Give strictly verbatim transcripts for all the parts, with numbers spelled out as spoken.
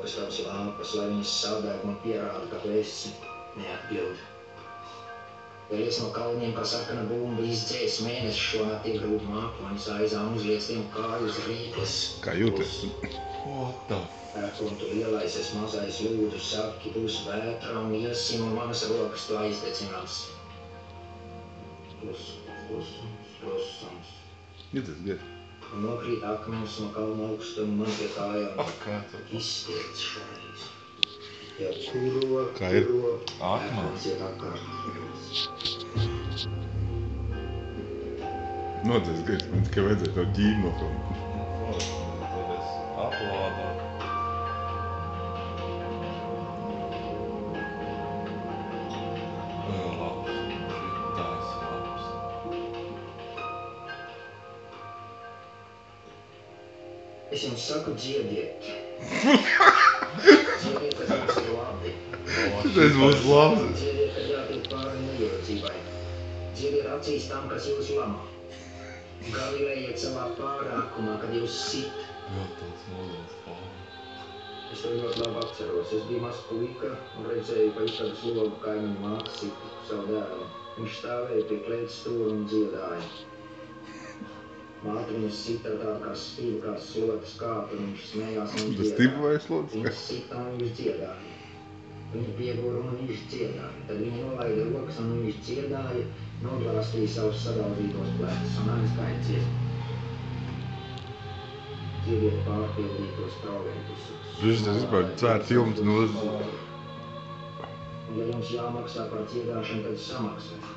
rokas tavas lampas, lai viņas saldēk un pierāda, ka tu esi neatbild. Vēlies no kalņiem kā sarkana bumba izdzēs mēnesi šo naktī grūti mākoņus aizām uzliec tiem kāju uz rīklas. Kā jūties? What the Pērk un tu lielais, es mazais lūdzu saki, būs vētra un iesim un manas rokas tu aizdedzinās. Klusums, klusums, klusums. Jūties, giet. Un nokrīt akmenis no kalna augstuma man pie kājām. Kā tu? Izspiegs šoreiz. Ja kuro, Kā ir? kuro, Akmenis. pērkons iet apkārt. Noties, giet, man tikai vajadzēja to ģīnu nofilmēt. Tad es aplādu. Vēl labs. Šitais labs. Es jums saku dziediet. Dziediet, kad jums ir labi. Šitais būs labs. Dziediet, kad jātiek pāri nejūdzībai. Dziediet acīs tam, kas jūs lamā. Galilējiet savā pārākumā, kad jūs sit. Vēl tāds modelis pāri. Es to ļoti labi atceros. Es biju mazs puika un redzēju, ka izstādes logu kaimiņu māte sit savu dēlu. Viņš stāvēja pie klētas stūra un dziedāja. Māte viņus sita ar tādu kā stīvu, kā slotas kāpu, un viņš smējās un Tas dziedāja. stipu vai slotas? Viņš sita un viņš dziedāja. Viņi piegura un viņš dziedāja. Tad viņi nolaida rokas un viņš dziedāja, noglāstīja savus sadaldītos plecus un aizgāja dziesmu. Dziediet pārpildītos proventus. Viņš tas vispār cērt filmas no... Un ja jums jāmaksā par dziedāšanu, tad samaksā.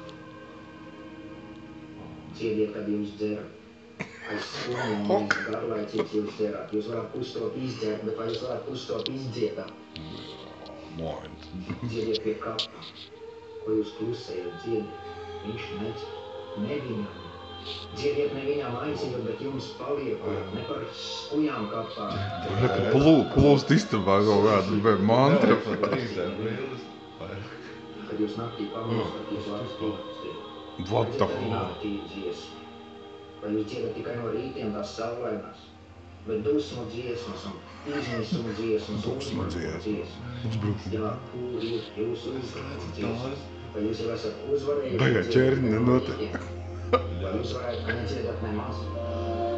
Dziediet, kad jūs dzerat. Aiz skumjiem un garlaicīgs jūs dzerat. Jūs varat pustot izdzert, bet vai jūs varat pustot izdziedāt? Moins. Dziediet pie kapa. Ko jūs klusējat, dziediet. Viņš nedz, ne viņam. Dziediet ne viņam aiziet, bet jums paliekot, ne par skujām kapā. Tā kā plū, plūst istabā kaut kāda vai mantra. Rīzē brīlis. Kad jūs naktī pamostat, jūs varat spīkstīt. What the Vai fuck? dziesmu? Vai jūs dziedat tikai no rītiem tās saulainās? Bet dusmu dziesmas un izmisumu dziesmas un Dusmu uzbrukumu dziesmas. dziesmas. Jā, kur ir jūsu uzbrukumu dziesmas? Vai jūs jau esat uzvarējuši? Baigā ķerni nenotiek. Vai jūs varētu nedziedat nemaz?